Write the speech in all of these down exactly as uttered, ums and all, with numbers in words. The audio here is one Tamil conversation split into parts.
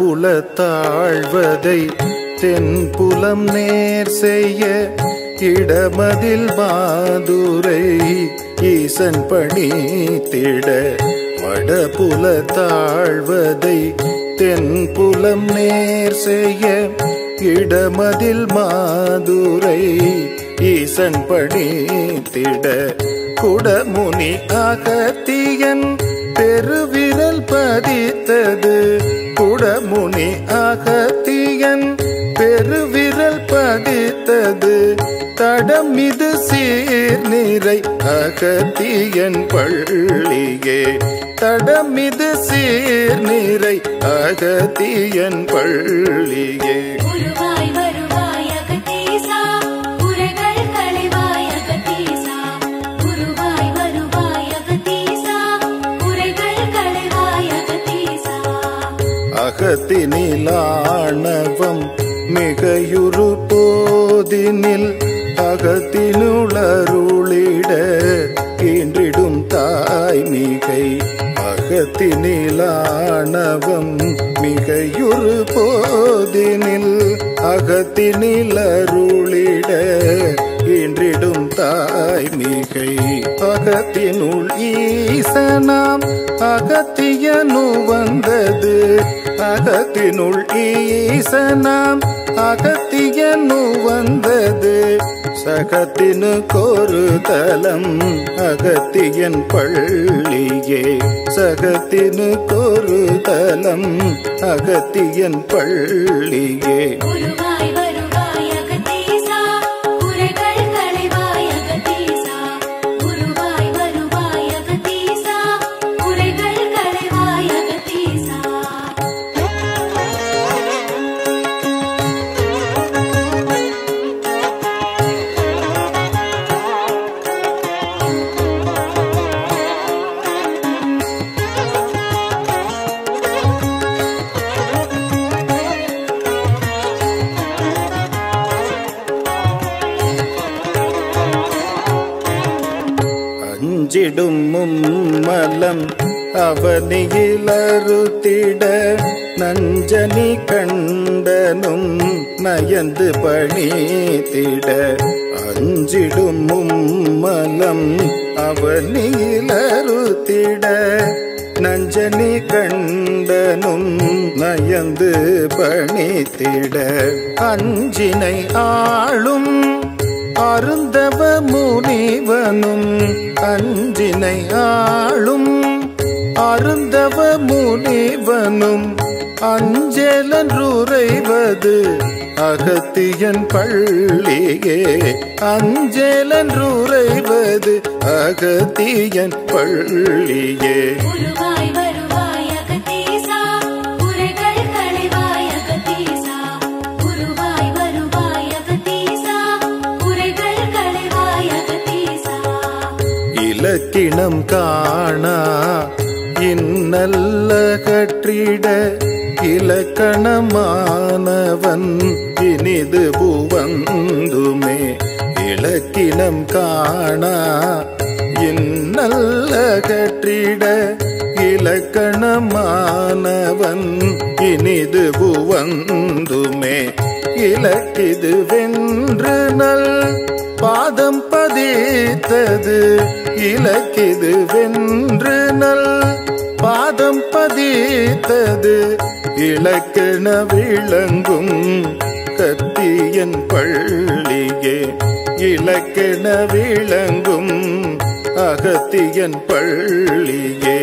வடபுல தாழ்வதை தென்புலம் நேர் செய்ய இடமதில் மாதுரை ஈசன் பணித்திட வடபுல தாழ்வதை தென்புலம் நேர் செய்ய இடமதில் மாதுரை ஈசன் பணித்திட குடமுனி அகத்தியன் பெருவிரல் பதித்தது குடமுனி அகத்தியன் பெருவிரல் பதித்தது தடம் இது சீர்நிறை அகத்தியன் பள்ளியே தடம் இது சீர்நிறை அகத்தியன் பள்ளியே அகத்தினிலாணவம் மிகையுறு போதினில் அகத்தினுளருளிட ஈன்றிடும் தாய்மிகை அகத்தினிலாணவம் மிகையுறு போதினில் அகத்தினிலருளிட ஈன்றிடும் தாய்மிகை அகத்தினுள் ஈசனாம் அகத்தியனு வந்தது அகத்தினுள் ஈசனாம் அகத்தியனு வந்தது சகத்தினு கோரு தலம் அகத்தியன் பள்ளியே சகத்தினு கோரு தலம் அகத்தியன் பள்ளியே அஞ்சிடும் மும்மலம் அவனியிலறுத்திட நஞ்சனி கண்டனும் நயந்து பணித்திட அஞ்சிடும் மும்மலம் அவனியிலறுத்திட நஞ்சனி கண்டனும் நயந்து பணித்திட அஞ்சினை ஆளும் அருந்தவ முனிவனும் அஞ்சினை ஆளும் அருந்தவ முனிவனும் அஞ்சேலன்றுரைவது அகத்தியன் பள்ளியே அஞ்சேலன்றுரைவது அகத்தியன் பள்ளியே இலக்கினம் காணா இன்னல்ல கற்றிட இலக்கணமானவன் இனிது புவந்துமே இலக்கினம் காணா இன்னல்ல கற்றிட இலக்கணமானவன் இனிது புவந்துமே இலக்கிது வென்று நல் பாதம் பதித்தது இலக்கிது வென்று நல் பாதம் பதித்தது இலக்கண விளங்கும் கத்தியன் பள்ளியே இலக்கண விளங்கும் அகத்தியன் பள்ளியே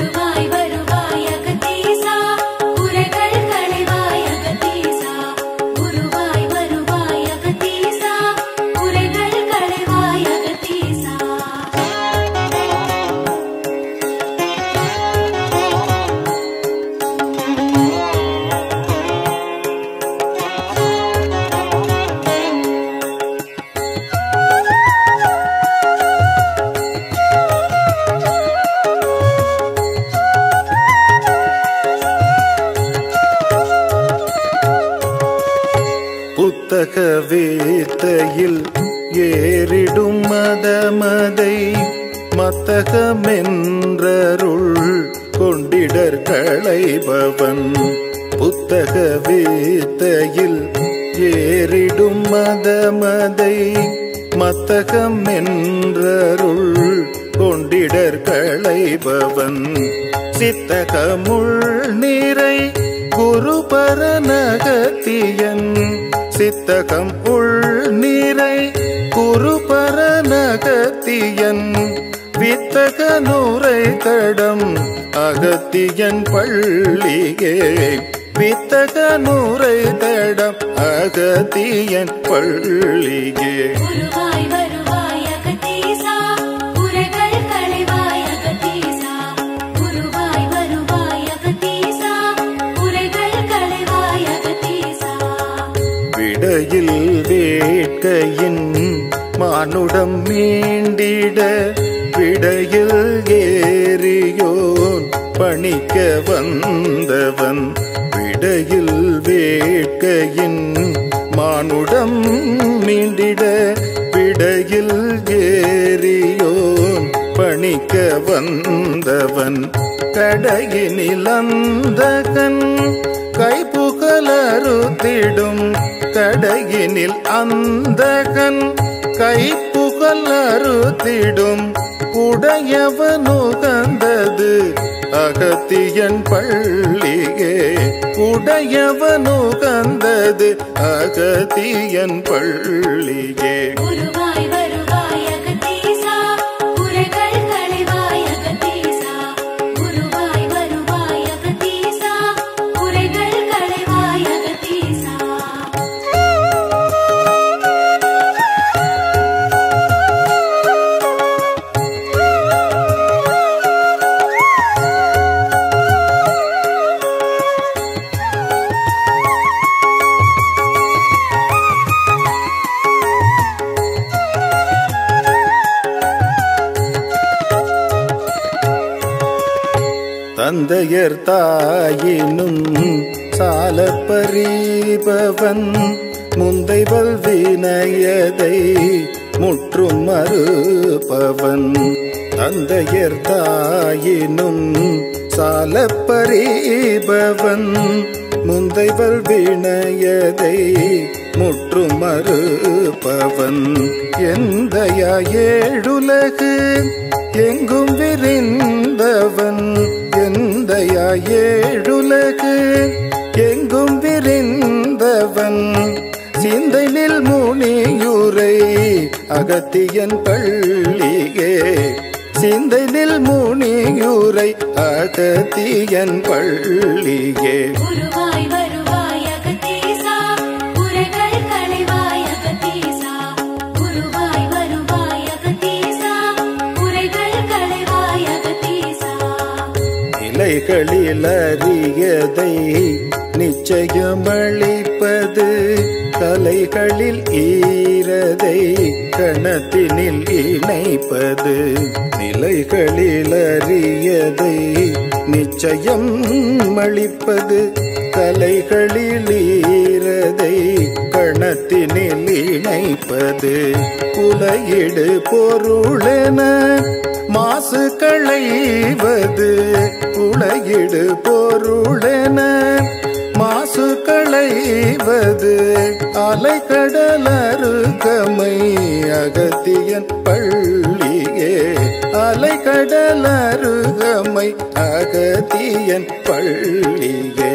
புத்தக வீத்தையில் ஏறிடும் மதமதை மத்தகமென்றருள் கொண்டிடர் களைபவன் புத்தக வீத்தையில் ஏறிடும் மதமதை மத்தகம் என்றருள் கொண்டிடர் களைபவன் சித்தகமுள் நீரை குருபரநகத்தியன் சித்தகம் உள் நீரை குருபரநகத்தியன் வித்தக நூரை தடம் அகத்தியன் பள்ளியே வித்தக நூரை தடம் அகத்தியன் பள்ளியே விடையில் வேட்கையின் மானுடம் மீண்டிட விடையில் ஏறியோன் பணிக்க வந்தவன் விடையில் வேட்கையின் மானுடம் மீண்டிட விடையில் ஏறியோன் பணிக்க வந்தவன் கடையினில் அந்தகன் கைப்புகலறுத்திடும் கடையினில் அந்தகன் கைப்புகலறுத்திடும் உடையவனுகந்தது அகத்தியன் பள்ளியே உடையவனுகந்தது அகத்தியன் பள்ளியே தந்தையர் தாயினும் சால பரீபவன் முந்தைவல் வினயதை முற்றும் மறுப்பவன் தந்தையர் தாயினும் சால பரீபவன் முந்தைவல் வினயதை முற்றும் மறுப்பவன் எந்தையா ஏழுலகு எங்கும் விரிந்தவன் எந்தையா ஏழுலகு எங்கும் விரிந்தவன் சிந்தையில் முனியுரை அகத்தியன் பள்ளியே சிந்தையில் முனியுரை அகத்தியன் பள்ளியே நிலைகளில் அறியதை நிச்சயமளிப்பது கலைகளில் ஈரதை கணத்தினில் இணைப்பது நிலைகளில் அறியதை நிச்சயம் அளிப்பது கலைகளில் ஈரதை கணத்தினில் இணைப்பது குலையிடு பொருளென மாசு களைவது குலையிடு பொருளென மாசு களைவது அலைக்கடலருகமை அகத்தியன் பள்ளியே அலைக்கடலருகமை அகத்தியன் பள்ளியே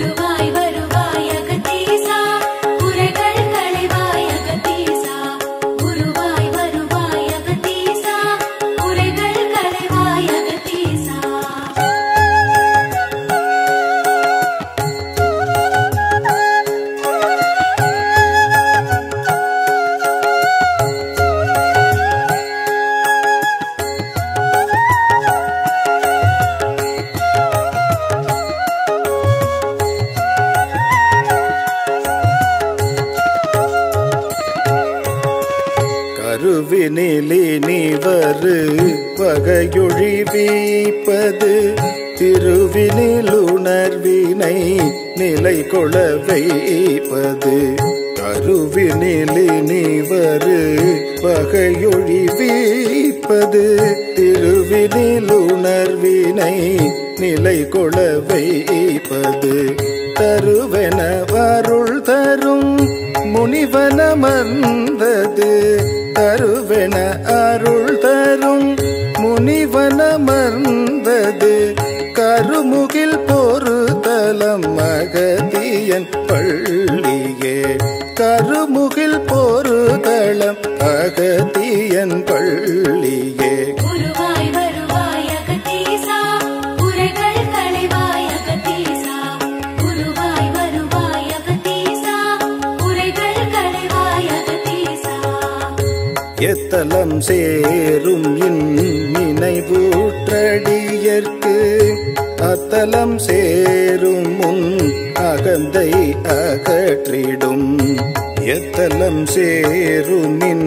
கருவினிலினிவரு வகையொழி வீப்பது திருவினிலுணர்வினை நிலை கொள வைப்பது கருவினிலினிவரு வகையொழி வீப்பது திருவினிலுணர்வினை நிலை கொள வைப்பது தருவென அருள் தரும் முனிவனமர்ந்தது தருவென அருள் தரும் முனிவனமர்ந்தது கருமுகில் பொறுதலம் அகத்தியன் பள்ளியே கருமுகில் பொறுதலம் அகத்தியன் பள்ளியே எத்தலம் சேரும் இன் நினைவூற்றடியர்க்கு அத்தலம் சேரும் முன் அகந்தை அகற்றிடும் எத்தலம் சேரும் இன்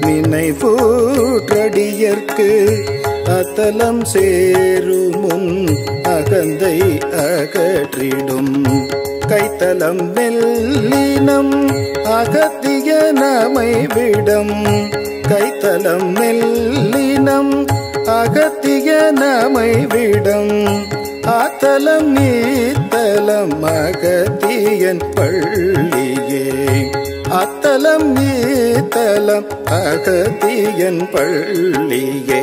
நினைவூற்றடியர்க்கு அத்தலம் சேரும் முன் அகந்தை அகற்றிடும் கைத்தலம் மெல்லினம் அகத்திய நமைவிடம் கைத்தலம் மெல்லினம் அகத்திய நமைவிடம் ஆத்தலம் ஈத்தலம் அகத்தியன் பள்ளியே அத்தலம் ஈத்தலம் அகத்தியன் பள்ளியே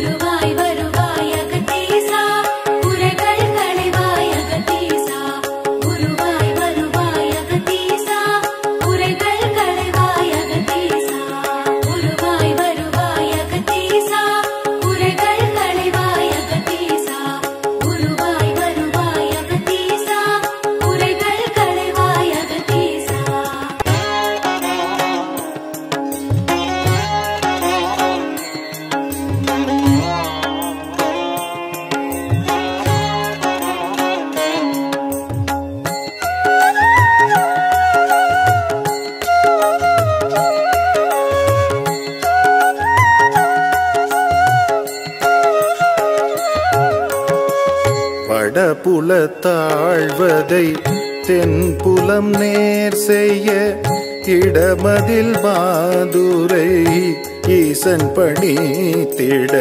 வடபுலத்தாழ்வதை தென்புலம் நேர் செய்ய இடமதில் மாதுரை ஈசன் பணித்திட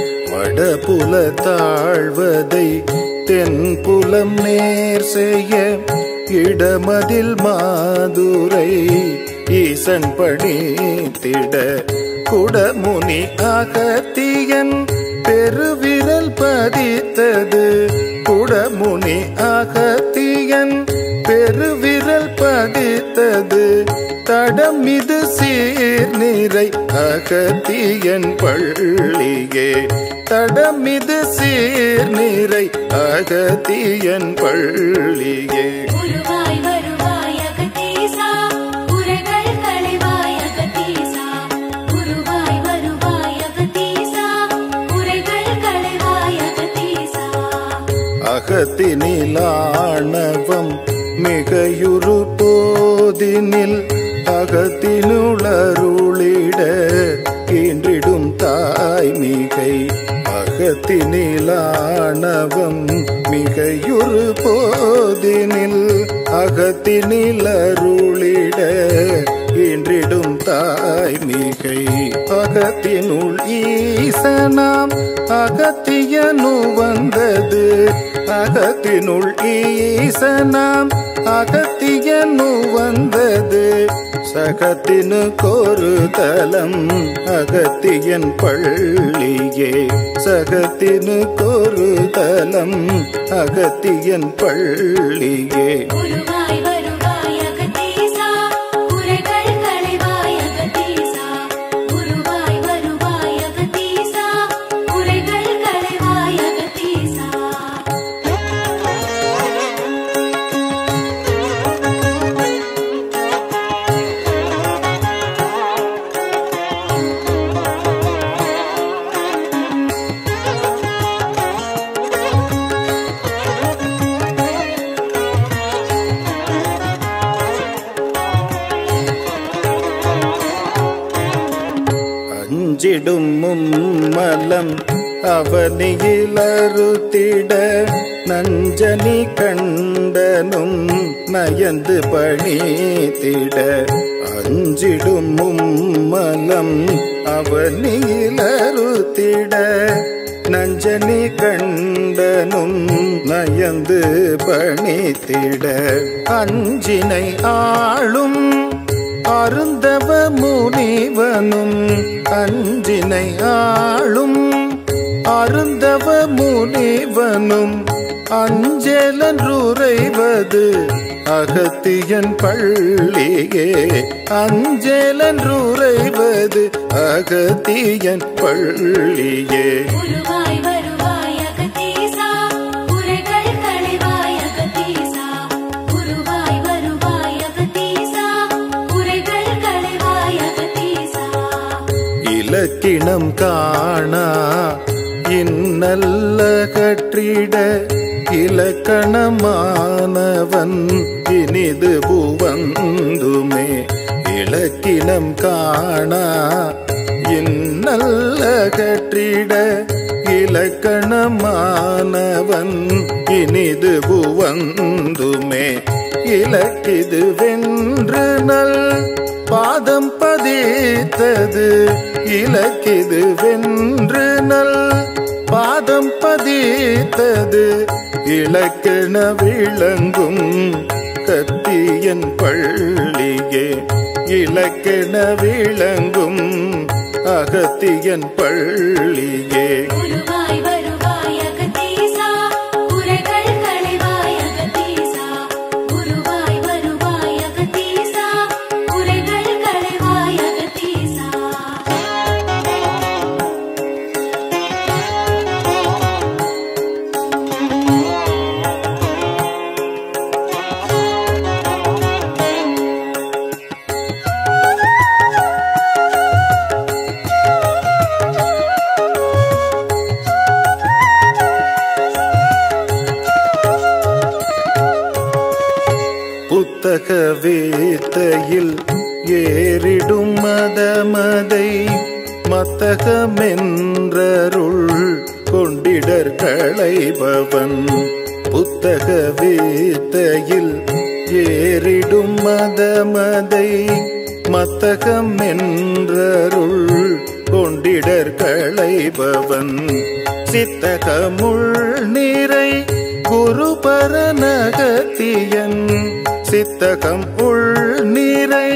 வடபுலத்தாழ்வதை தென்புலம் நேர் செய்ய இடமதில் மாதுரை ஈசன் பணித்திட குடமுனி அகத்தியன் பெருவிரல் பதித்தது குடமுனி அகத்தியன் பெருவிரல் பதித்தது தடம் இது சீர்நிறை அகத்தியன் பள்ளியே தடம் இது சீர்நிறை அகத்தியன் பள்ளியே அகத்தினிலாணவம் மிகையுறு போதினில் அகத்தினுளருளிட ஈன்றிடும் தாய்மிகை அகத்தினிலாணவம் மிகையுறு போதினில் அகத்தினிலருளிட ஈன்றிடும் தாய்மிகை அகத்தினுள் ஈசனாம் அகத்தியனு வந்தது அகத்தினுள் ஈசனாம் அகத்தியனு வந்தது சகத்தினு கொரு தலம் அகத்தியன் பள்ளியே சகத்தினு கொரு தலம் அகத்தியன் பள்ளியே அஞ்சிடும் மும்மலம் அவனியிலறுத்திட நஞ்சனி கண்டனும் நயந்து பணித்திட அஞ்சிடும் மும்மலம் அவனியிலறுத்திட நஞ்சனி கண்டனும் நயந்து பணித்திட அஞ்சினை ஆளும் அருந்தவ முனிவனும் அஞ்சினை ஆளும் அருந்தவ முனிவனும் அஞ்சேலன்றுரைவது அகத்தியன் பள்ளியே அஞ்சேலன்றுரைவது அகத்தியன் பள்ளியே உருவாய் வருவாய் அகத்தீசா உரைகள் களைவாய் அகத்தீசா உருவாய் வருவாய் அகத்தீசா உரைகள் களைவாய் அகத்தீசா இலக்கினம் காணா இன்னல்ல கற்றிட இலக்கணமானவன் இனிது புவந்துமே இலக்கினம் காணா இன்னல்ல கற்றிட இலக்கணமானவன் இனிது புவந்துமே இலக்கிது வென்று நல் பாதம் பதித்தது இலக்கிது வென்று நல் பாதம் பதித்தது இலக்கண விளங்கும் கத்தியன் பள்ளியே இலக்கண விளங்கும் அகத்தியன் பள்ளியே உருவாய் வருவாய் அகத்தீசா உரைகள் களைவாய் அகத்தீசா உருவாய் வருவாய் அகத்தீசா உரைகள் களைவாய் அகத்தீசா புத்தக வேத்தையில் ஏறிடும் மதமதை மத்தகமென்றருள் கொண்டிடர் களைபவன் புத்தக வேத்தையில் ஏறிடும் மதமதை மத்தகமென்றருள் கொண்டிடர் களைபவன் சித்தகமுள் நீரை குருபரநகத்தியன் சித்தகம் உள் நீரை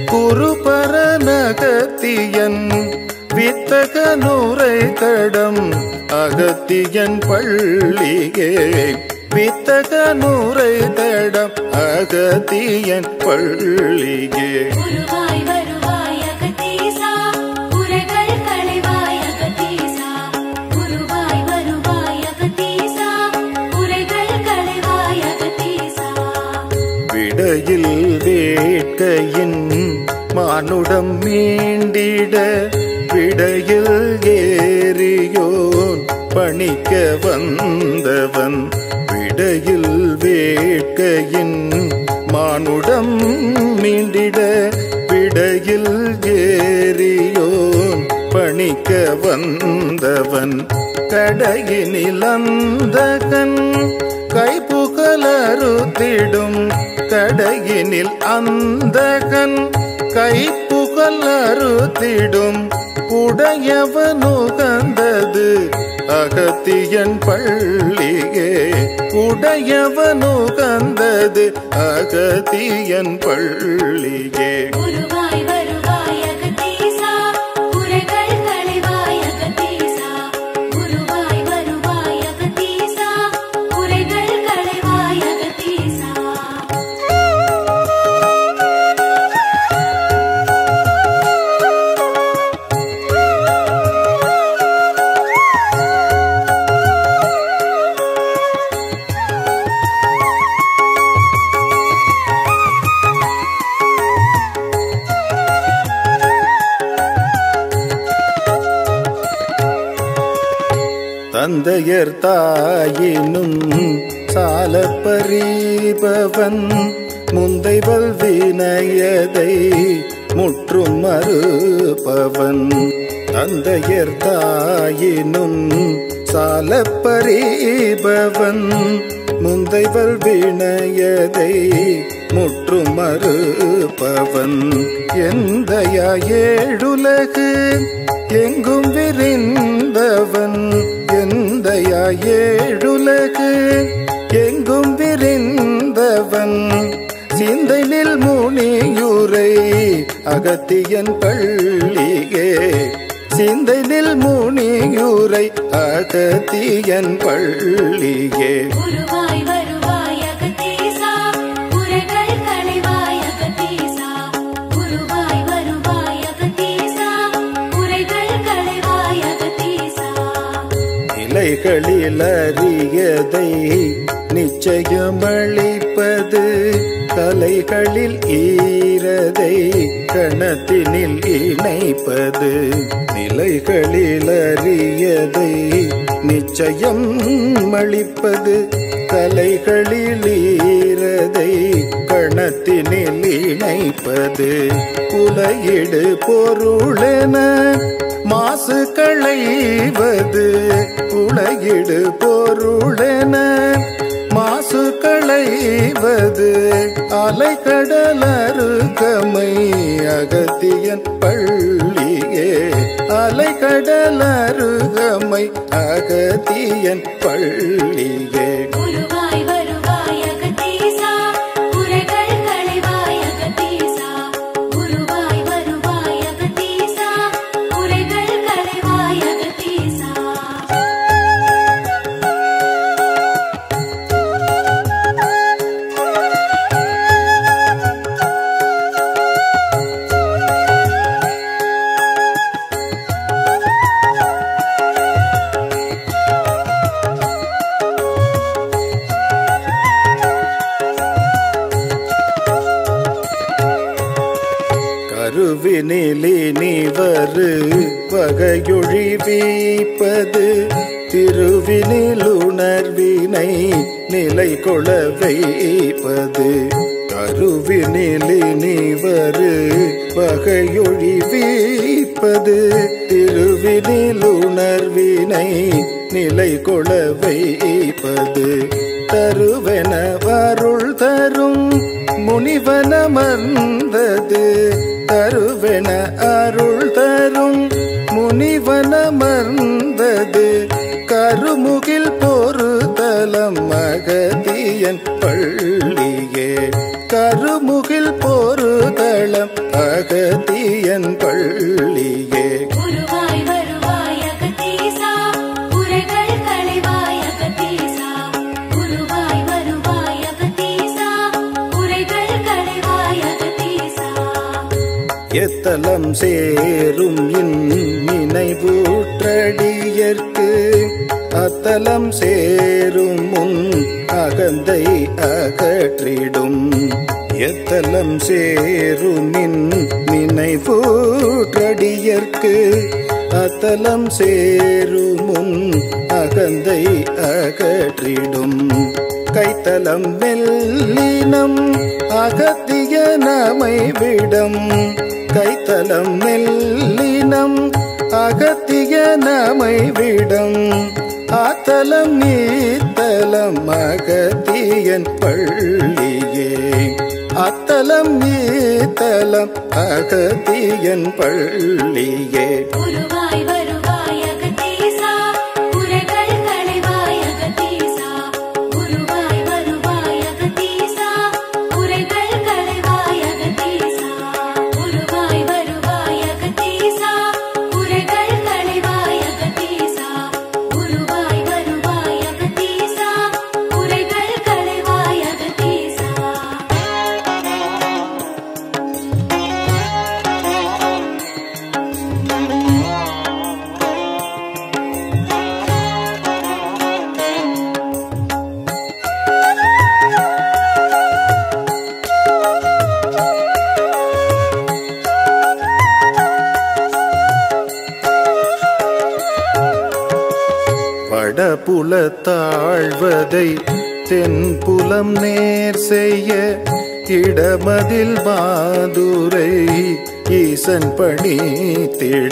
குருபரநகத்தியன் வித்தக நூரை தடம் அகத்தியன் பள்ளியே வித்தக நூரை தடம் அகத்தியன் பள்ளியே உருவாய் வருவாய் அகத்தீசா உரைகள் களைவாய் அகத்தீசா உருவாய் வருவாய் அகத்தீசா உரைகள் களைவாய் அகத்தீசா விடையில் வேட்கையின் மானுடம் மீண்டிட விடையில் ஏறியோன் பணிக்க வந்தவன் விடையில் வேட்கையின் மானுடம் மீண்டிட விடையில் ஏறியோன் பணிக்க வந்தவன் கடையினில் அந்தகன் கைப்புகலறுத்திடும் கடையினில் அந்தகன் கைப்புகலறுத்திடும் உடையவனுகந்தது அகத்தியன் பள்ளியே உடையவனுகந்தது அகத்தியன் பள்ளியே உருவாய் வருவாய் அகத்தீசா உரைகள் களைவாய் அகத்தீசா உருவாய் வருவாய் அகத்தீசா உரைகள் களைவாய் அகத்தீசா தந்தையர் தாயினும் சால பரீபவன் முந்தைவல் வினயதை முற்றும் மறுப்பவன் தந்தையர் தாயினும் சால பரீபவன் முந்தைவல் வினயதை முற்றும் மறுப்பவன் எந்தையா ஏழுலகு எங்கும் விரிந்தவன் எந்தையா ஏழுலகு எங்கும் விரிந்தவன் சிந்தையில் முனியுரை அகத்தியன் பள்ளியே சிந்தையில் முனியுரை அகத்தியன் பள்ளியே குருவாய் வருவாய் அகத்தீசா குறைகள் களைவாய் அகத்தீசா குருவாய் வருவாய் அகத்தீசா குறைகள் களைவாய் அகத்தீசா நிலைகளில் அறியதை நிச்சயமளிப்பது கலைகளில் ஈரதை கணத்தினில் இணைப்பது நிலைகளில் அறியதை நிச்சயம் அளிப்பது கலைகளில் ஈரதை கணத்தினில் இணைப்பது குலையிடு பொருளென மாசு களைவது குலையிடு பொருளென மாசு களைவது அலைக்கடலருகமை அகத்தியன் பள்ளியே அலைக்கடலருகமை அகத்தியன் பள்ளியே குருவாய் வருவாய் அகத்தீசா குறைகள் களைவாய் அகத்தீசா குருவாய் வருவாய் அகத்தீசா குறைகள் களைவாய் அகத்தீசா கருவினிலினிவரு வகையொழிவிப்பது திருவினிலுணர்வினை நிலை கொள வைப்பது கருவினிலினிவரு வகையொழிவிப்பது திருவினிலுணர்வினை நிலை கொள வைப்பது தருவென வருள் தரும் முனிவனமர்ந்தது தருவென அருள் தரும் முனிவனமர்ந்தது கருமுகில் பொறுதலம் அகத்தியன் பள்ளியே கருமுகில் பொறுதலம் அகத்தியன் பள்ளியே குருவாய் வருவாய் அகத்தீசா குறைகள் களைவாய் அகத்தீசா குருவாய் வருவாய் அகத்தீசா குறைகள் களைவாய் அகத்தீசா எத்தலம் சேரும் இந்நினைவூற்றடியர்க்கு அத்தலம் சேரும் முன் அகந்தை அகற்றிடும் எத்தலம் சேரும் நினைவூற்றடியர்க்கு அத்தலம் சேரும் முன் அகந்தை அகற்றிடும் கைத்தலம் மெல்லினம் அகத்திய நமைவிடம் கைத்தலம் மெல்லினம் அகத்திய நமைவிடம் ஆத்தலம் நீத்தலம் அகத்தியன் பள்ளியே அத்தலம் நீத்தலம் அகத்தியன் பள்ளியே குருவாய் வருவாய் அகத்தீசா குறைகள் களைவாய் அகத்தீசா குருவாய் வருவாய் அகத்தீசா குறைகள் களைவாய் அகத்தீசா குருவாய் வருவாய் அகத்தீசா குறைகள் களைவாய் அகத்தீசா குருவாய் வருவாய் அகத்தீசா குறைகள் களைவாய் அகத்தீசா வடபுலத்தாழ்வதை தென்புலம் நேர் செய்ய இடமதில் மாதுரை ஈசன் பணித்திட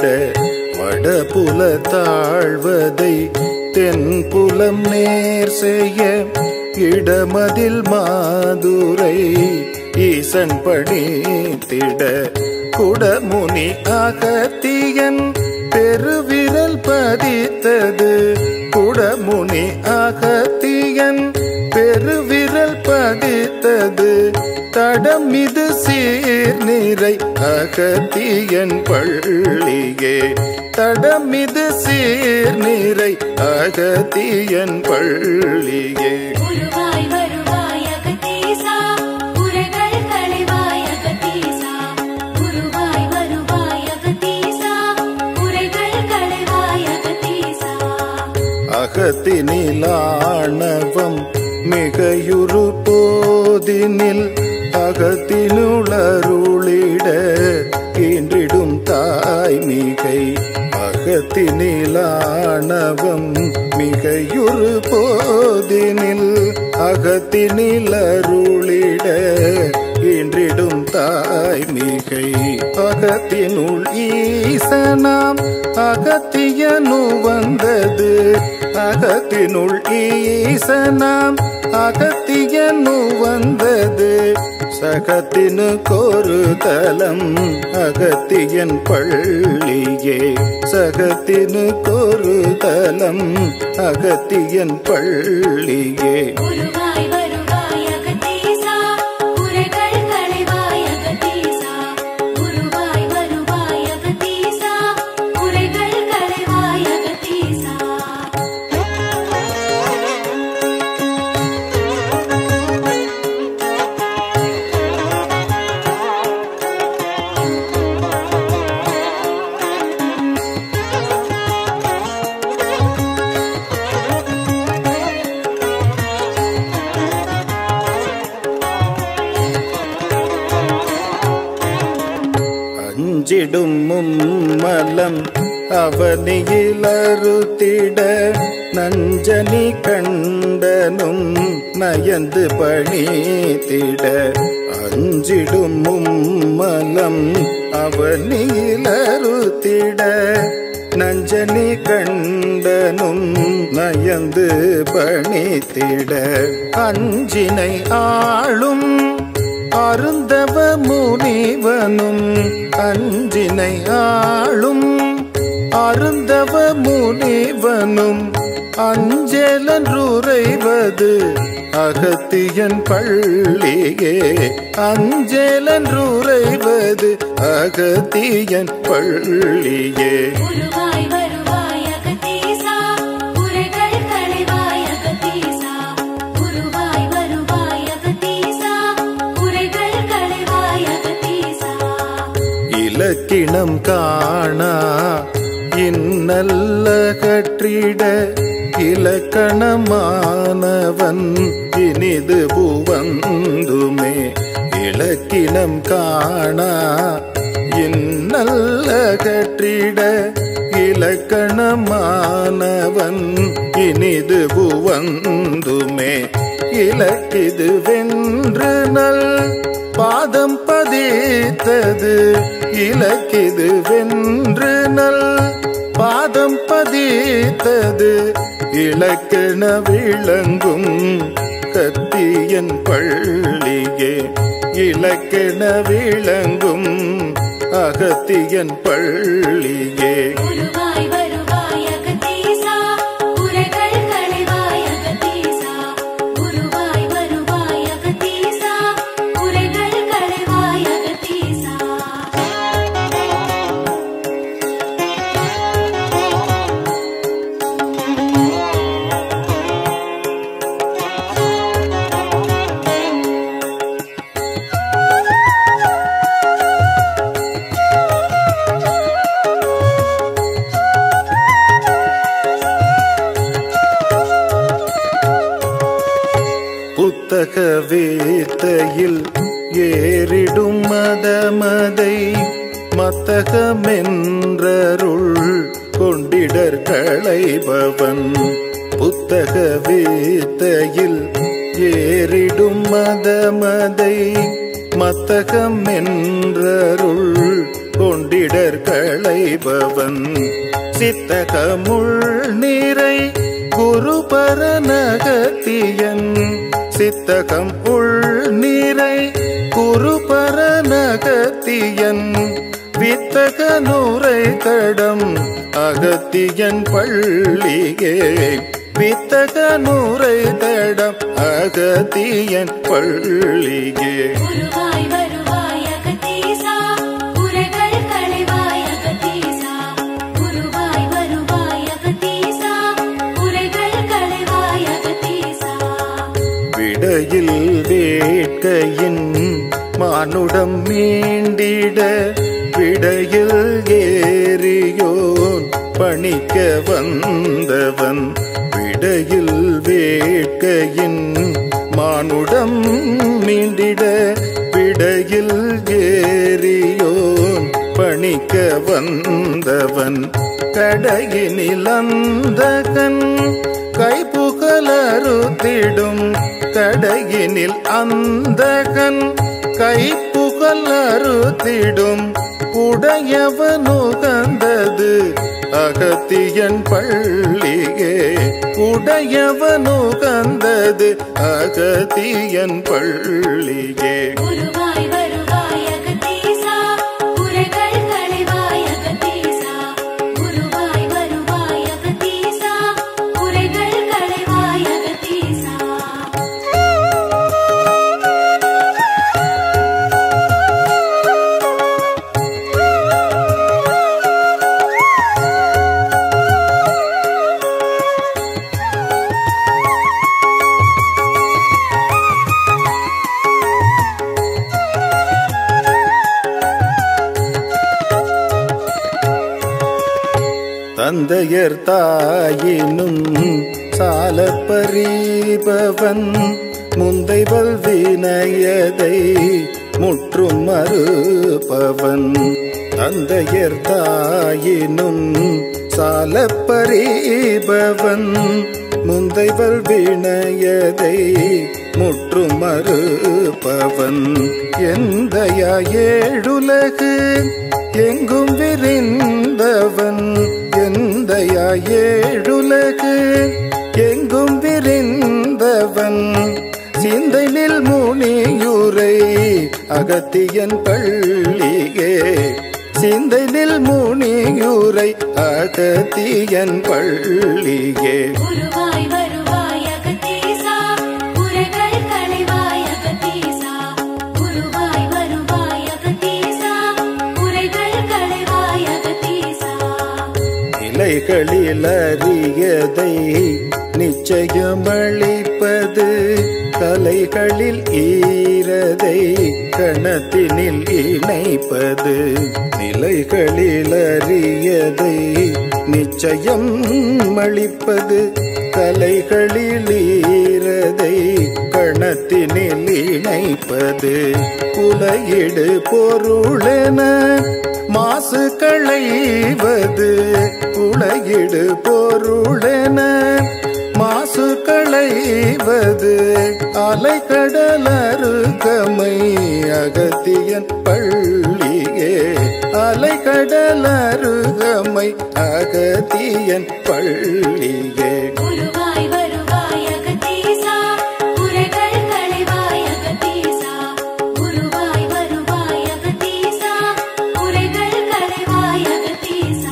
வடபுலத்தாழ்வதை தென்புலம் நேர் செய்ய இடமதில் மாதுரை ஈசன் பணித்திட குடமுனி அகத்தியன் பெருவிரல் பதித்தது குடமுனி அகத்தியன் பெருவிரல் பதித்தது தடமிது சீர்நிறை அகத்தியன் பள்ளியே தடமிது சீர்நிறை அகத்தியன் பள்ளியே உருவாய் வருவாய் அகத்தீசா உரைகள் களைவாய் அகத்தீசா உருவாய் வருவாய் அகத்தீசா உரைகள் களைவாய் அகத்தீசா அகத்தினிலாணவம் மிகையுறு போதினில் அகத்தினுளருளிட ஈன்றிடும் தாய்மிகை அகத்தினிலாணவம் மிகையுறு போதினில் அகத்தினிலருளிட ஈன்றிடும் தாய்மிகை அகத்தினுள் ஈசனாம் அகத்தியனு வந்தது அகத்தினுள் ஈசனாம் அகத்தியனு வந்தது சகத்தினு கோரு தலம் அகத்தியன் பள்ளியே சகத்தினு கோரு தலம் அகத்தியன் பள்ளியே உருவாய் வருவாய் அகத்தீசா உரைகள் களைவாய் அகத்தீசா உருவாய் வருவாய் அகத்தீசா உரைகள் களைவாய் அகத்தீசா அஞ்சிடும் மும்மலம் அவனியிலறுத்திட நஞ்சனி கண்டனும் நயந்து பணித்திட அஞ்சிடும் மும்மலம் அவனியிலறுத்திட நஞ்சனி கண்டனும் நயந்து பணித்திட அஞ்சினை ஆளும் அருந்தவ முனிவனும் அஞ்சினை ஆளும் அருந்தவ முனிவனும் அஞ்சேலன்றுரைவது அகத்தியன் பள்ளியே அஞ்சேலன்றுரைவது அகத்தியன் பள்ளியே உருவாய் வருவாய் அகத்தீசா உரைகள் களைவாய் அகத்தீசா உருவாய் வருவாய் அகத்தீசா உரைகள் களைவாய் அகத்தீசா இலக்கினம் காணா இன்னல்ல கற்றிட இலக்கணமானவன் இனிது புவந்துமே இலக்கினம் காணா இன்னல்ல கற்றிட இலக்கணமானவன் இனிது புவந்துமே இலக்கிது வென்று நல் பாதம் பதித்தது இலக்கிது வென்று நல் பாதம் பதித்தது இலக்கண விளங்கும் கத்தியன் பள்ளியே இலக்கண விளங்கும் அகத்தியன் பள்ளியே உருவாய் வருவாய் அகத்தீசா உரைகள் களைவாய் அகத்தீசா உருவாய் வருவாய் அகத்தீசா உரைகள் களைவாய் அகத்தீசா புத்தக வீத்தையில் ஏறிடும் மதமதை மத்தகமென்றருள் கொண்டிடர் களைபவன் புத்தக வீத்தையில் ஏறிடும் மதமதை மத்தகமென்றருள் கொண்டிடர் களைபவன் சித்தகமுள் நீரை குருபரநகத்தியன் சித்தகம் உள் நீரை குருபரநகத்தியன் வித்தக நூரை தடம் அகத்தியன் பள்ளியே வித்தக நூரை தடம் அகத்தியன் பள்ளியே குருவாய் வருவாய் அகத்தீசா குறைகள் களைவாய் அகத்தீசா குருவாய் வருவாய் அகத்தீசா குறைகள் களைவாய் அகத்தீசா விடையில் வேட்கையின் மானுடம் மீண்டிட விடையில் ஏறியோன் பணிக்க வந்தவன் விடையில் வேட்கையின் மானுடம் மீண்டிட விடையில் ஏறியோன் பணிக்க வந்தவன் கடையினில் அந்தகன் கைப்புகழறுத்திடும் கடையினில் அந்தகன் கைப்புகழறுத்திடும் உடையவனுகந்தது அகத்தியன் பள்ளியே உடையவனுகந்தது அகத்தியன் பள்ளியே குருவாய் வருவாய் அகத்தீசா குறைகள் களைவாய் அகத்தீசா குருவாய் வருவாய் அகத்தீசா குறைகள் களைவாய் அகத்தீசா தந்தையர் தாயினும் சால பரீபவன் முந்தைவல் வினயதை முற்றும் மறுப்பவன் தந்தையர் தாயினும் சால பரீபவன் முந்தைவல் வினயதை முற்றும் மறுப்பவன் எந்தையா ஏழுலகு எங்கும் விரிந்தவன் எந்தையா ஏழுலகு எங்கும் விரிந்தவன் சிந்தையில் முனியுரை அகத்தியன் பள்ளியே சிந்தையில் முனியுரை அகத்தியன் பள்ளியே குருவாய் வருவாய் அகத்தீசா குறைகள் களைவாய் அகத்தீசா குருவாய் வருவாய் அகத்தீசா குறைகள் களைவாய் அகத்தீசா நிலைகளில் அறியதை நிச்சயமளிப்பது கலைகளில் ஈரதை கணத்தினில் இணைப்பது நிலைகளில் அறியதை நிச்சயம் அளிப்பது கலைகளில் ஈரதை கணத்தினில் இணைப்பது குலையிடு பொருளென மாசு களைவது குலையிடு பொருளென மாசு களைவது அலைக்கடலருகமை அகத்தியன் பள்ளியே அலைக்கடலருகமை அகத்தியன் பள்ளியே குருவாய் வருவாய் அகத்தீசா குறைகள் களைவாய் அகத்தீசா குருவாய் வருவாய் அகத்தீசா குறைகள் களைவாய் அகத்தீசா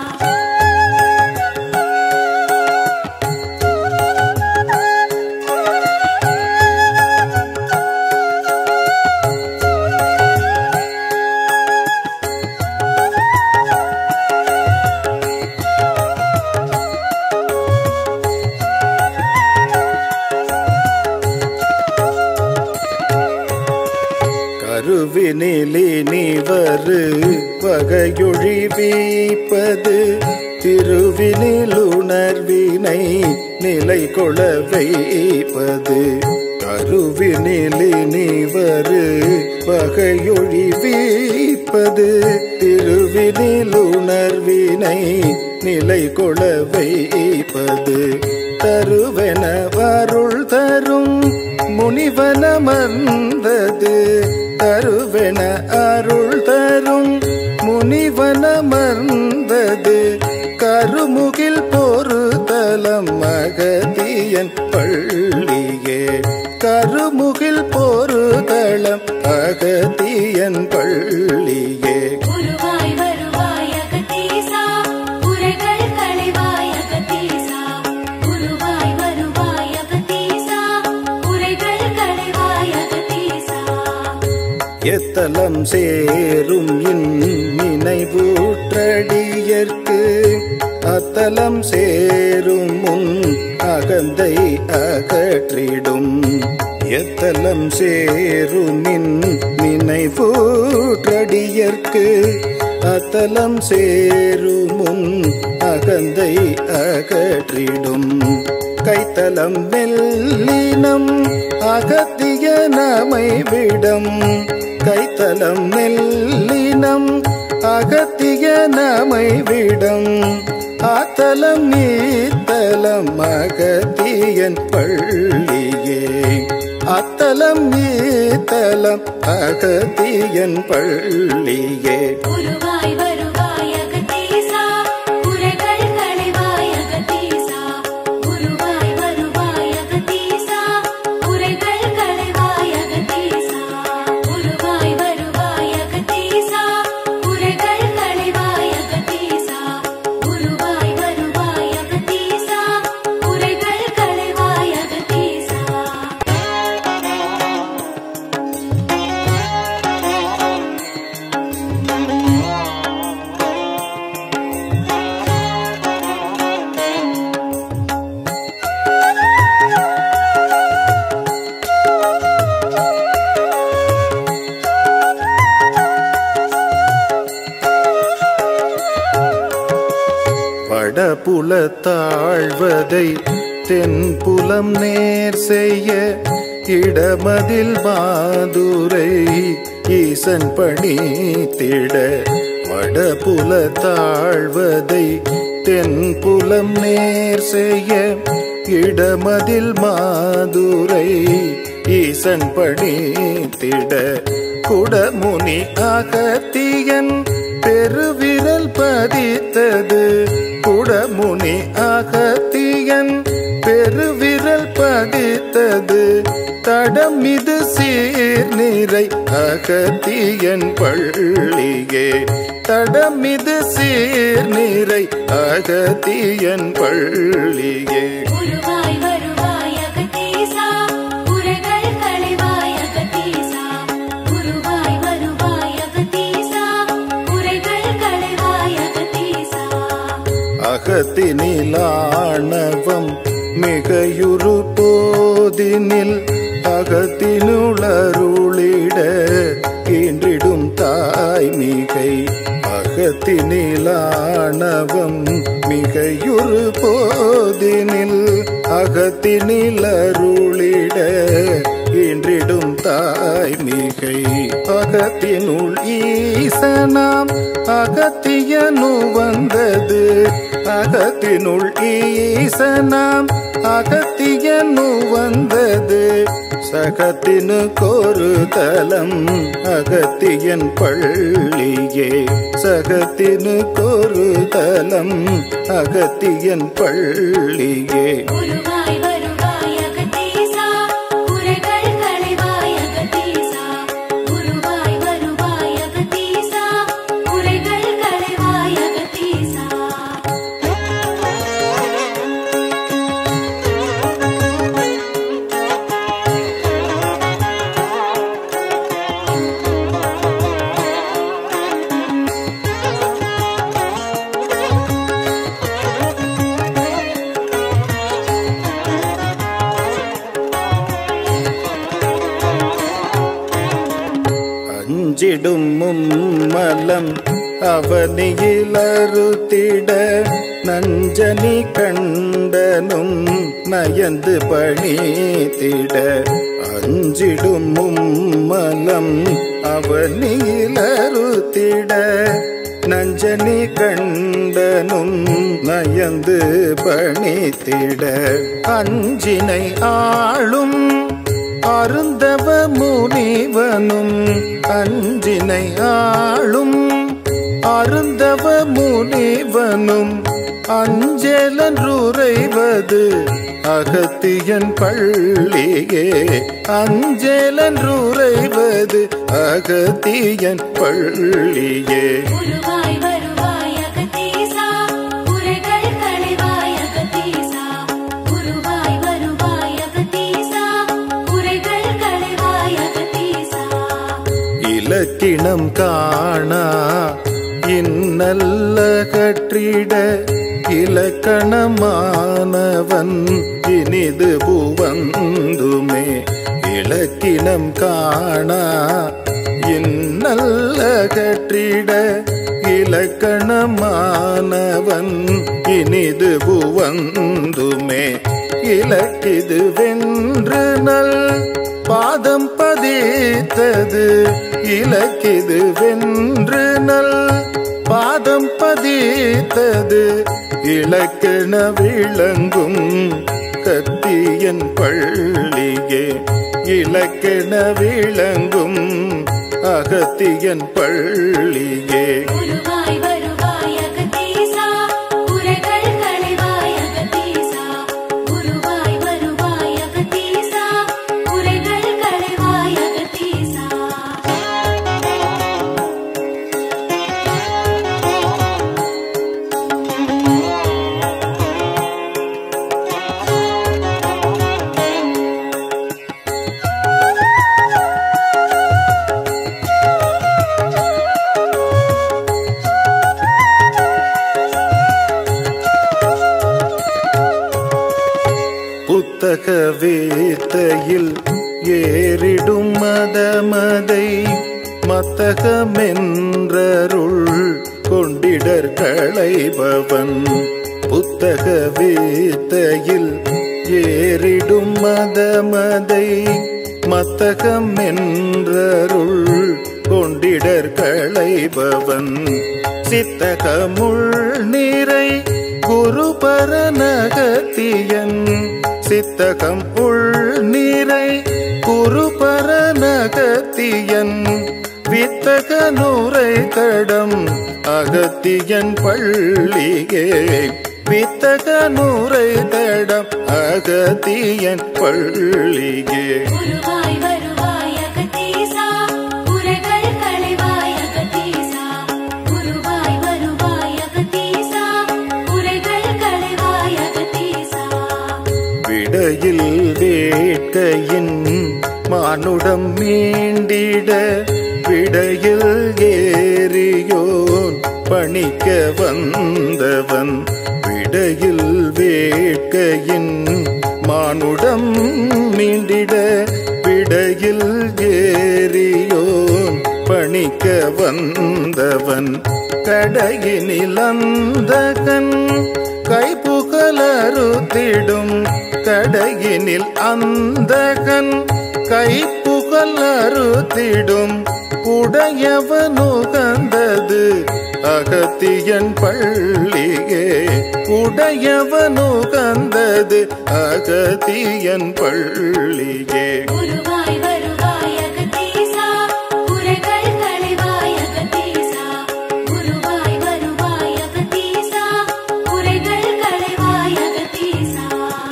கருவினிலினிவரு வகையொழி வீப்பது திருவினிலுணர்வினை நிலை கொள வைப்பது கருவினிலினிவரு வகையொழி வீப்பது திருவினிலுணர்வினை நிலை கொள வைப்பது தருவென வருள் தரும் முனிவனமர்ந்தது தருவென அருள் தரும் முனிவனமர்ந்தது கருமுகில் பொறு தரும் எத்தலம் அகத்தியன் பள்ளியே கருமுகில் பொருதளம் அகத்தியன் பள்ளியே உருவாய் வருவாய் அகத்தீசா உரைகள் களைவாய் அகத்தீசா உருவாய் வருவாய் அகத்தீசா உரைகள் களைவாய் அகத்தீசா எத்தலம் சேரும் இன் நினைவூற்றடியர்க்கு அத்தலம் சேரும் முன் அகந்தை அகற்றிடும் எத்தலம் சேருமின் நினைவூற்றடியர்க்கு அத்தலம் சேருமுன் அகந்தை அகற்றிடும் கைத்தலம் மெல்லினம் அகத்திய நமைவிடம் கைத்தலம் மெல்லினம் அகத்திய நமைவிடம் ஆத்தலம் ஈத்தலம் அகத்தியன் பள்ளியே அத்தலம் ஈத்தலம் அகத்தியன் பள்ளியே உருவாய் வருவாய் அகத்தீசா உரைகள் களைவாய் அகத்தீசா உருவாய் வருவாய் அகத்தீசா உரைகள் களைவாய் அகத்தீசா உருவாய் வருவாய் அகத்தீசா உரைகள் களைவாய் அகத்தீசா உருவாய் வருவாய் அகத்தீசா உரைகள் களைவாய் அகத்தீசா வடபுல தாழ்வதை தென்புலம் நேர் செய்ய இடமதில் மாதுரை ஈசன் பணித்திட வடபுல தாழ்வதை தென்புலம் நேர் செய்ய இடமதில் மாதுரை ஈசன் பணித்திட குடமுனி அகத்தியன் பெருவிரல் பதித்தது குடமுனி அகத்தியன் பெருவிரல் பதித்தது தடம் இது சீர்நிறை அகத்தியன் பள்ளியே தடம் இது சீர்நிறை அகத்தியன் பள்ளியே உருவாய் வருவாய் அகத்தீசா உரைகள் களைவாய் அகத்தீசா உருவாய் வருவாய் அகத்தீசா உரைகள் களைவாய் அகத்தீசா அகத்தினிலாணவம் மிகையுறு போதினில் அகத்தினுளருளிட ஈன்றிடும் தாய் மிகை அகத்தினிலாணவம் மிகையுறு போதினில் அகத்தினிலருளிட ஈன்றிடும் தாய் மிகை அகத்தினுள் ஈசனாம் அகத்தியனு வந்தது அகத்தினுள் ஈசனாம் அகத்தியனு வந்தது சகத்தினு கொரு தலம் அகத்தியன் பள்ளியே சகத்தினு கொரு தலம் அகத்தியன் பள்ளியே உருவாய் வருவாய் அகத்தீசா உரைகள் களைவாய் அகத்தீசா உருவாய் வருவாய் அகத்தீசா உரைகள் களைவாய் அகத்தீசா அஞ்சிடும் மும்மலம் அவனியிலறுத்திட நஞ்சனி கண்டனும் நயந்து பணித்திட அஞ்சிடும் மும்மலம் அவனியிலறுத்திட நஞ்சனி கண்டனும் நயந்து பணித்திட அஞ்சினை ஆளும் அருந்தவ முனிவனும் அஞ்சினை ஆளும் அருந்தவ முனிவனும் அஞ்சேலன்றுரைவது அகத்தியன் பள்ளியே அஞ்சேலன்றுரைவது அகத்தியன் பள்ளியே உருவாய் வருவாய் அகத்தீசா உரைகள் களைவாய் அகத்தீசா உருவாய் வருவாய் அகத்தீசா உரைகள் களைவாய் அகத்தீசா இலக்கினம் காணா இன்னல்ல கற்றிட இலக்கணமானவன் இனிது புவந்துமே இலக்கினம் காணா இன்னல்ல கற்றிட இலக்கணமானவன் இனிது புவந்துமே இலக்கிது வென்று நல் பாதம் பதித்தது இலக்கிது வென்று நல் பாதம் பதித்தது இலக்கண விளங்கும் கத்தியன் பள்ளியே இலக்கண விளங்கும் அகத்தியன் பள்ளியே உருவாய் வருவாய் அகத்தீசா உரைகள் களைவாய் அகத்தீசா உருவாய் வருவாய் அகத்தீசா உரைகள் களைவாய் அகத்தீசா புத்தக வேத்தையில் ஏறிடும் மதமதை மத்தகமென்றருள் கொண்டிடர் களைபவன் புத்தக வேத்தையில் ஏறிடும் மதமதை மத்தகமென்றருள் கொண்டிடர் களைபவன் சித்தகமுள் நீரை குருபரநகத்தியன் சித்தகம் உள் நீரை குருபரநகத்தியன் வித்தக நூரை தடம் அகத்தியன் பள்ளியே வித்தக நூரை தடம் அகத்தியன் பள்ளியே உருவாய் வருவாய் அகத்தீசா உரைகள் களைவாய் அகத்தீசா உருவாய் வருவாய் அகத்தீசா உரைகள் களைவாய் அகத்தீசா விடையில் வேட்கையின் மானுடம் மீண்டிட விடையில் ஏறியோன் பணிக்க வந்தவன் விடையில் வேட்கையின் மானுடம் மீண்டிட விடையில் ஏறியோன் பணிக்க வந்தவன் கடையினில் அந்தகன் கைப்புகலறுத்திடும் கடையினில் அந்தகன் கைப்புகலறுத்திடும் உடையவனுகந்தது அகத்தியன் பள்ளியே உடையவனுகந்தது அகத்தியன் பள்ளியே உருவாய் வருவாய் அகத்தீசா உரைகள் களைவாய் அகத்தீசா உருவாய் வருவாய் அகத்தீசா உரைகள் களைவாய் அகத்தீசா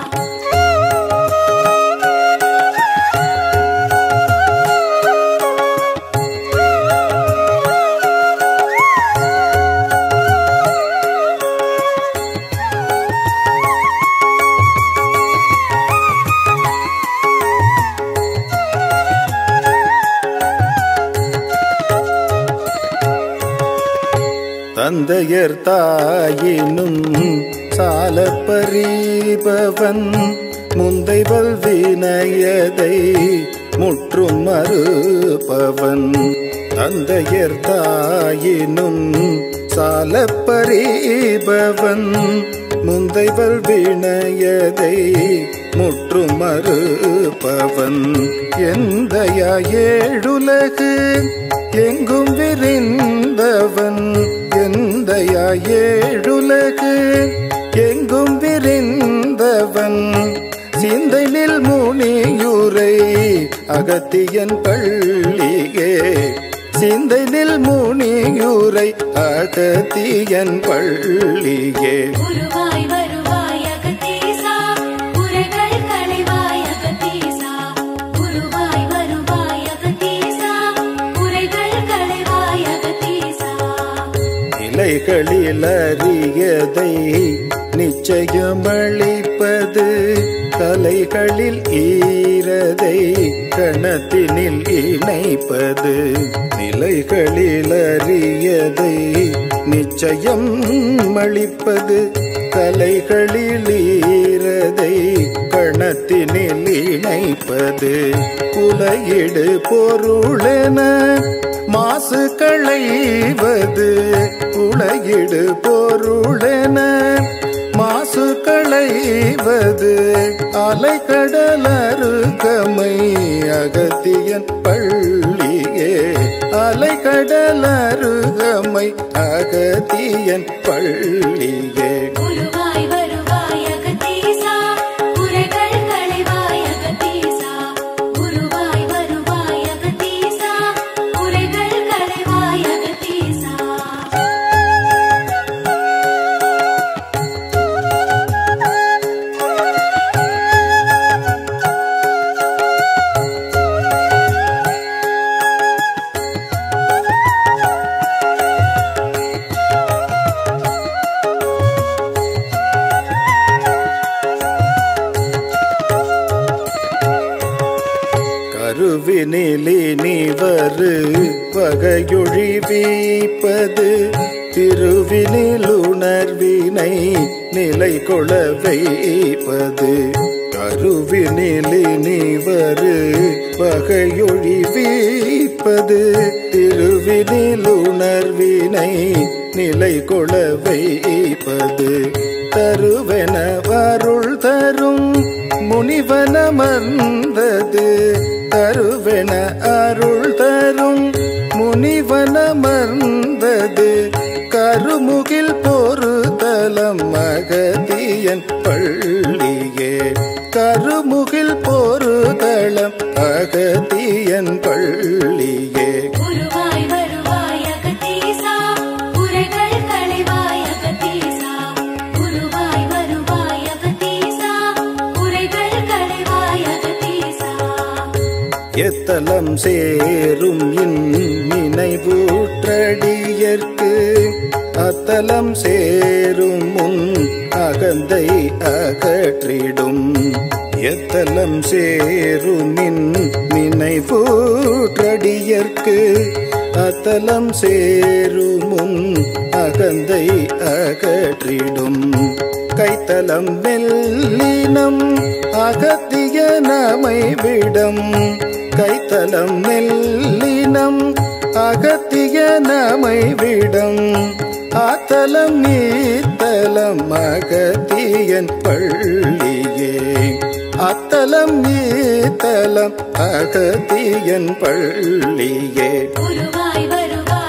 தந்தையர் தாயினும் சால பரீபவன் முந்தைவல் வினயதை முற்றும் மறுப்பவன் தந்தையர் தாயினும் சால பரீபவன் முந்தைவல் வினயதை முற்றும் மறுப்பவன் எந்தையா ஏழுலகு எங்கும் விரிந்தவன் எந்தையா ஏழுலகு எங்கும் விரிந்தவன் சிந்தையில் முனியுரை அகத்தியன் பள்ளியே சிந்தையில் முனியுரை அகத்தியன் பள்ளியே. குருவாய் வருவாய் அகத்தீசா குறைகள் களைவாய் அகத்தீசா. குருவாய் வருவாய் அகத்தீசா குறைகள் களைவாய் அகத்தீசா. நிலைகளில் அறியதை நிச்சயமளிப்பது கலைகளில் ஈரதை கணத்தினில் இணைப்பது. நிலைகளில் அறியதை நிச்சயம் அளிப்பது கலைகளில் ஈரதை கணத்தினில் இணைப்பது. குலையிடு பொருளென மாசு களைவது. குலையிடு பொருளென மாசு களைவது அலைக்கடலருகமை அகத்தியன் பள்ளியே. அலைக்கடலருகமை அகத்தியன் பள்ளியே. குருவாய் வருவாய் அகத்தீசா குறைகள் களைவாய் அகத்தீசா. குருவாய் வருவாய் அகத்தீசா குறைகள் களைவாய் அகத்தீசா. கருவினிலினிவரு வகையொழிவிப்பது திருவினிலுணர்வினை நிலை கொள வைப்பது. கருவினிலினிவரு வகையொழிவிப்பது திருவினிலுணர்வினை நிலை கொள வைப்பது. தருவென வருள் தரும் முனிவனமர்ந்தது. தருவென அருள் தரும் முனிவனமர்ந்தது கருமுகில் பொறுதலம் அகத்தியன் பள்ளியே. கருமுகில் பொறுதலம் அகத்தியன் பள்ளியே. குருவாய் வருவாய் அகத்தீசா குறைகள் களைவாய் அகத்தீசா. குருவாய் வருவாய் அகத்தீசா குறைகள் களைவாய் அகத்தீசா. எத்தலம் சேரும் இன் நினைவூற்றடியர்க்கு அத்தலம் சேரும் முன் அகந்தை அகற்றிடும். எத்தலம் சேருமின் நினைவூற்றடியர்க்கு அத்தலம் சேருமுன் அகந்தை அகற்றிடும். கைத்தலம் மெல்லினம் அகத்திய நமைவிடம். கைத்தலம் மெல்லினம் அகத்திய நமைவிடம். ஆத்தலம் ஈத்தலம் அகத்தியன் பள்ளியே. அத்தலம் ஈத்தலம் அகத்தியன் பள்ளியே. குருவாய் வருவாய்